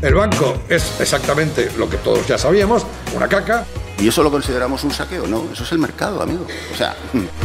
El banco es exactamente lo que todos ya sabíamos, una caca. ¿Y eso lo consideramos un saqueo? No, eso es el mercado, amigo. O sea...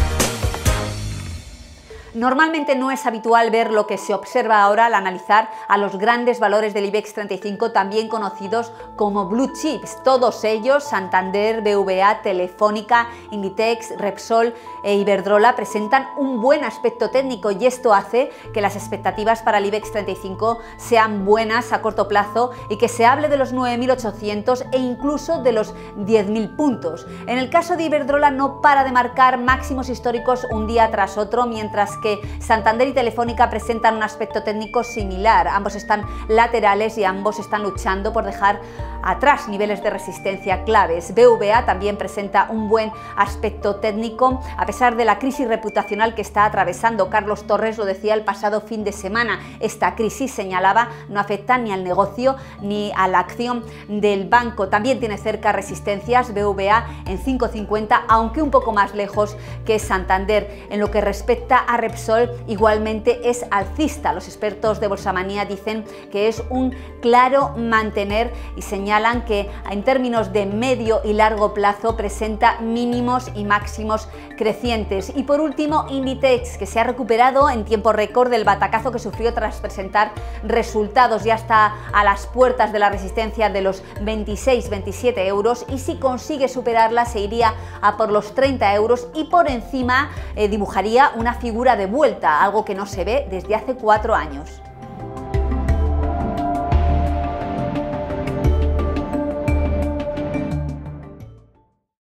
Normalmente no es habitual ver lo que se observa ahora al analizar a los grandes valores del IBEX 35, también conocidos como Blue Chips. Todos ellos, Santander, BVA, Telefónica, Inditex, Repsol e Iberdrola, presentan un buen aspecto técnico y esto hace que las expectativas para el IBEX 35 sean buenas a corto plazo y que se hable de los 9.800 e incluso de los 10.000 puntos. En el caso de Iberdrola no para de marcar máximos históricos un día tras otro, mientras que Santander y Telefónica presentan un aspecto técnico similar. Ambos están laterales y ambos están luchando por dejar atrás niveles de resistencia claves. BVA también presenta un buen aspecto técnico a pesar de la crisis reputacional que está atravesando. Carlos Torres lo decía el pasado fin de semana. Esta crisis, señalaba, no afecta ni al negocio ni a la acción del banco. También tiene cerca resistencias BVA en 5,50, aunque un poco más lejos que Santander. En lo que respecta a Repsol, igualmente es alcista. Los expertos de Bolsamanía dicen que es un claro mantener y señalan que en términos de medio y largo plazo presenta mínimos y máximos crecientes. Y por último, Inditex, que se ha recuperado en tiempo récord del batacazo que sufrió tras presentar resultados. Ya está a las puertas de la resistencia de los 26-27 euros y si consigue superarla se iría a por los 30 euros y por encima dibujaría una figura de vuelta, algo que no se ve desde hace 4 años.